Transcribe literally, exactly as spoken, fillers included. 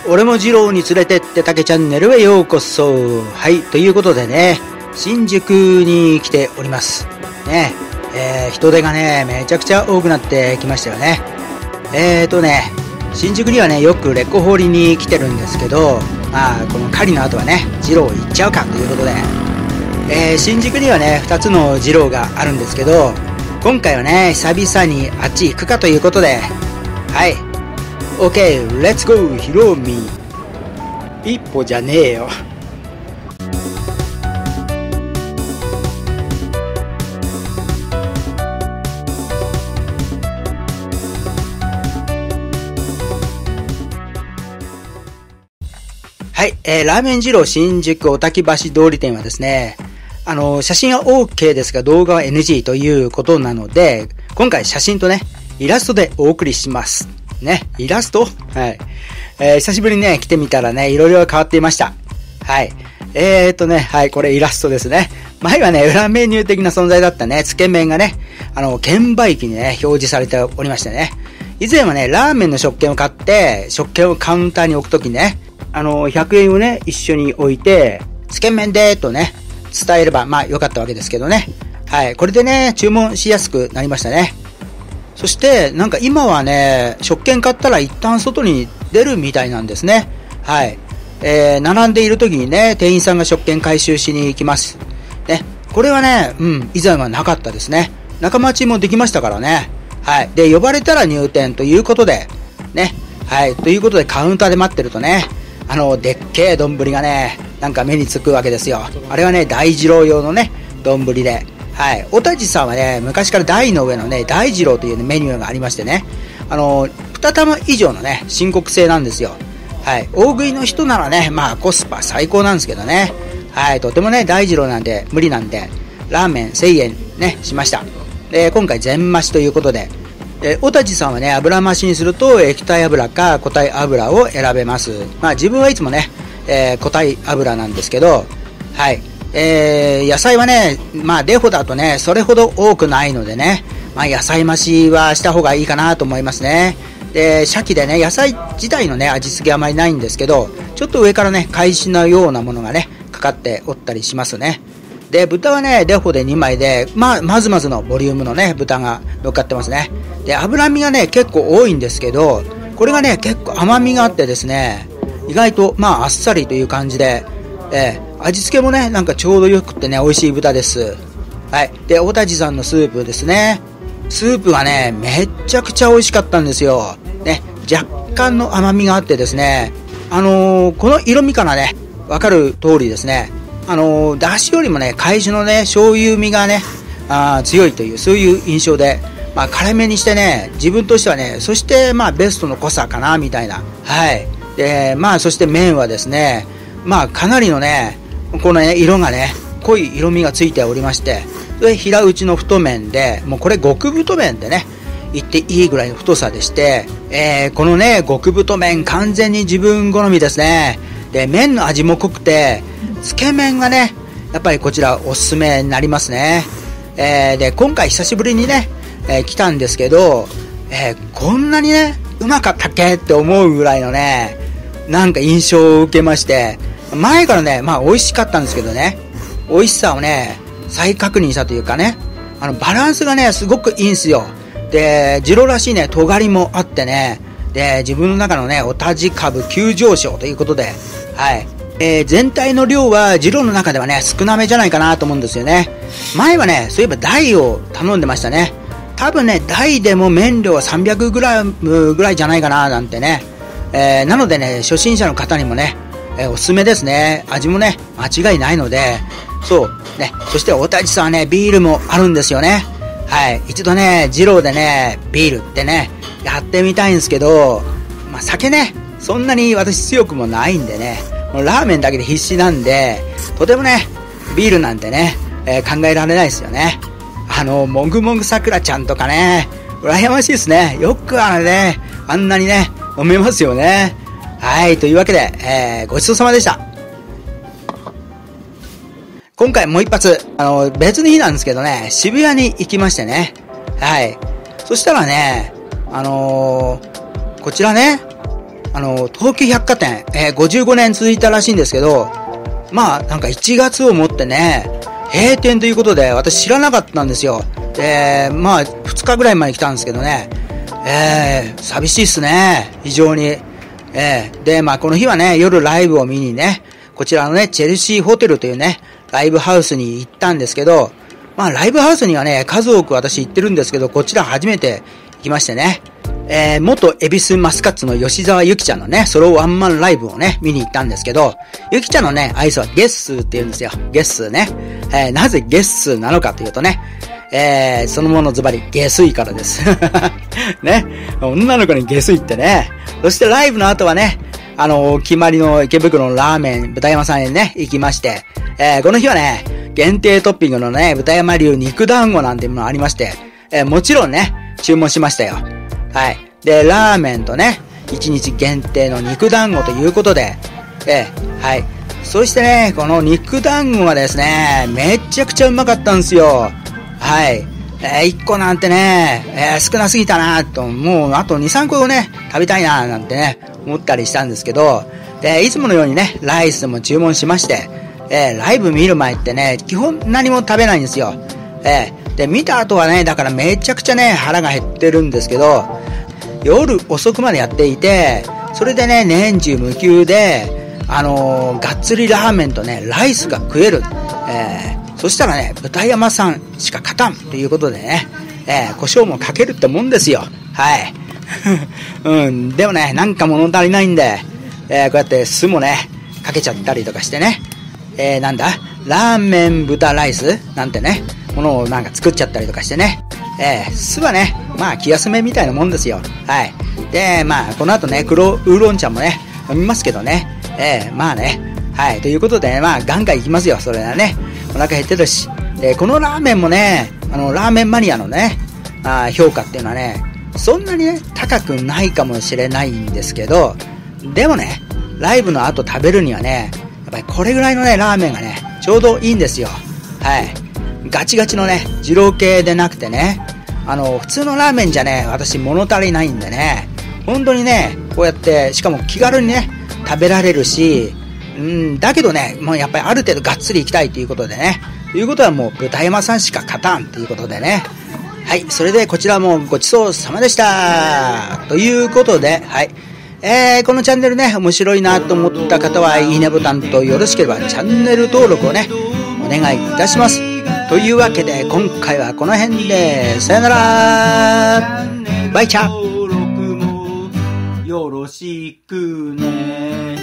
俺も二郎に連れてって竹チャンネルへようこそ。はい、ということでね、新宿に来ております。ね、えー、人手がね、めちゃくちゃ多くなってきましたよね。えーとね、新宿にはね、よくレコ掘りに来てるんですけど、まあ、この狩りの後はね、二郎行っちゃうかということで、えー、新宿にはね、二つの二郎があるんですけど、今回はね、久々にあっち行くかということで、はい。OK、Let's go、ヒロミ。一歩じゃねえよ。はい、えー、ラーメン二郎新宿小滝橋通り店はですね、あの、写真は OK ですが動画は エヌジー ということなので、今回写真とね、イラストでお送りします。ね、イラストはい。えー、久しぶりにね、来てみたらね、いろいろ変わっていました。はい。えーとね、はい、これイラストですね。前はね、裏メニュー的な存在だったね、つけ麺がね、あの、券売機にね、表示されておりましてね。以前はね、ラーメンの食券を買って、食券をカウンターに置くときね、あの、ひゃくえんをね、一緒に置いて、つけ麺でーとね、伝えれば、まあ、良かったわけですけどね。はい。これでね、注文しやすくなりましたね。そして、なんか今はね、食券買ったら一旦外に出るみたいなんですね。はい。えー、並んでいる時にね、店員さんが食券回収しに行きます。ね。これはね、うん、以前はなかったですね。仲待ちもできましたからね。はい。で、呼ばれたら入店ということで、ね。はい。ということでカウンターで待ってるとね、あの、でっけえ丼がね、なんか目につくわけですよ。あれはね、大二郎用のね、丼で。はい。おたじさんはね、昔から大の上のね、大二郎という、ね、メニューがありましてね、あの、に玉以上のね、深刻性なんですよ。はい。大食いの人ならね、まあコスパ最高なんですけどね。はい。とてもね、大二郎なんで、無理なんで、ラーメンせんえんね、しました。で、今回全増しということで、で、おたじさんはね、油増しにすると、液体油か固体油を選べます。まあ自分はいつもね、えー、固体油なんですけど、はい。えー、野菜はね、まあデフォだとね、それほど多くないのでね、まあ野菜増しはした方がいいかなと思いますね。で、鮭でね、野菜自体のね、味付けあまりないんですけど、ちょっと上からね、返しのようなものがね、かかっておったりしますね。で、豚はね、デフォでにまいで、まあ、まずまずのボリュームのね、豚が乗っかってますね。で、脂身がね、結構多いんですけど、これがね、結構甘みがあってですね、意外と、まあ、あっさりという感じで、えー、味付けもね、なんかちょうどよくってね、美味しい豚です。はい。で、おたじさんのスープですね。スープがね、めっちゃくちゃ美味しかったんですよ。ね、若干の甘みがあってですね、あのー、この色味からね、わかる通りですね、あのー、だしよりもね、海酒のね、醤油味がね、あ強いという、そういう印象で、まあ、辛めにしてね、自分としてはね、そして、まあ、ベストの濃さかな、みたいな。はい。で、まあ、そして麺はですね、まあ、かなりのね、このね、色がね、濃い色味がついておりまして、それ平打ちの太麺で、もうこれ極太麺でね、言っていいぐらいの太さでして、えー、このね、極太麺完全に自分好みですね。で、麺の味も濃くて、つけ麺がね、やっぱりこちらおすすめになりますね。えー、で、今回久しぶりにね、えー、来たんですけど、えー、こんなにね、うまかったっけって思うぐらいのね、なんか印象を受けまして、前からね、まあ美味しかったんですけどね、美味しさをね、再確認したというかね、あの、バランスがね、すごくいいんですよ。で、二郎らしいね、尖りもあってね、で、自分の中のね、おたじ株急上昇ということで、はい。えー、全体の量は二郎の中ではね、少なめじゃないかなと思うんですよね。前はね、そういえば大を頼んでましたね。多分ね、大でも麺量はさんびゃくグラムぐらいじゃないかな、なんてね。えー、なのでね、初心者の方にもね、えー、おすすめですね。味もね、間違いないので、そう、ね、そしておたじさんはね、ビールもあるんですよね。はい。一度ね、二郎でね、ビールってね、やってみたいんですけど、まあ、酒ね、そんなに私強くもないんでね、もうラーメンだけで必死なんで、とてもね、ビールなんてね、えー、考えられないですよね。あの、もぐもぐさくらちゃんとかね、羨ましいですね。よくあれね、あんなにね、飲めますよね。はい、というわけで、えー、ごちそうさまでした。今回もう一発、あの、別の日なんですけどね、渋谷に行きましてね。はい。そしたらね、あのー、こちらね、 あの、東急百貨店、えー、ごじゅうごねん続いたらしいんですけど、まあ、なんかいちがつをもってね、閉店ということで、私知らなかったんですよ。で、まあ、ふつかぐらい前に来たんですけどね、えー、寂しいっすね、非常に。えー、で、まあ、この日はね、夜ライブを見にね、こちらのね、チェルシーホテルというね、ライブハウスに行ったんですけど、まあ、ライブハウスにはね、数多く私行ってるんですけど、こちら初めて行きましてね、えー、元エビスマスカッツの吉沢ゆきちゃんのね、ソロワンマンライブをね、見に行ったんですけど、ゆきちゃんのね、愛想はゲッスーって言うんですよ。ゲッスーね。えー、なぜゲッスーなのかというとね、えー、そのものズバリ、下水からです。ね。女の子に下水ってね。そしてライブの後はね、あの、決まりの池袋のラーメン、豚山さんへね、行きまして、えー、この日はね、限定トッピングのね、豚山流肉団子なんていうものがありまして、えー、もちろんね、注文しましたよ。はい。で、ラーメンとね、一日限定の肉団子ということで、えー、はい。そしてね、この肉団子がですね、めちゃくちゃうまかったんですよ。はい。えー、いっこなんてね、えー、少なすぎたなと、もうあとに、さんこをね、食べたいななんてね、思ったりしたんですけど、で、いつものようにね、ライスも注文しまして、えー、ライブ見る前ってね、基本何も食べないんですよ。えー、で、見た後はね、だからめちゃくちゃね、腹が減ってるんですけど、夜遅くまでやっていて、それでね、年中無休で、あのー、がっつりラーメンとね、ライスが食える。えー、そしたらね、豚山さんしか勝たんということでね、えー、胡椒もかけるってもんですよ。はい。うん、でもね、なんか物足りないんで、えー、こうやって酢もね、かけちゃったりとかしてね、えー、なんだ、ラーメン豚ライスなんてね、ものをなんか作っちゃったりとかしてね、えー、酢はね、まあ気休めみたいなもんですよ。はい。で、まあこの後ね、黒ウーロン茶もね、飲みますけどね、えー、まあね、はい、ということで、ね、まあガンガンいきますよ、それはね。お腹減ってるし。で、このラーメンもね、あの、ラーメンマニアのね、あ評価っていうのはね、そんなにね、高くないかもしれないんですけど、でもね、ライブの後食べるにはね、やっぱりこれぐらいのね、ラーメンがね、ちょうどいいんですよ。はい。ガチガチのね、二郎系でなくてね、あの、普通のラーメンじゃね、私物足りないんでね、本当にね、こうやって、しかも気軽にね、食べられるし、うん、だけどね、もうやっぱりある程度がっつりいきたいということでね、ということはもう豚山さんしか勝たんということでね、はい、それでこちらもごちそうさまでしたということで、はい、えー、このチャンネルね、面白いなと思った方はいいねボタンとよろしければチャンネル登録をね、お願いいたします。というわけで今回はこの辺で、さよならバイチャーよろしくね。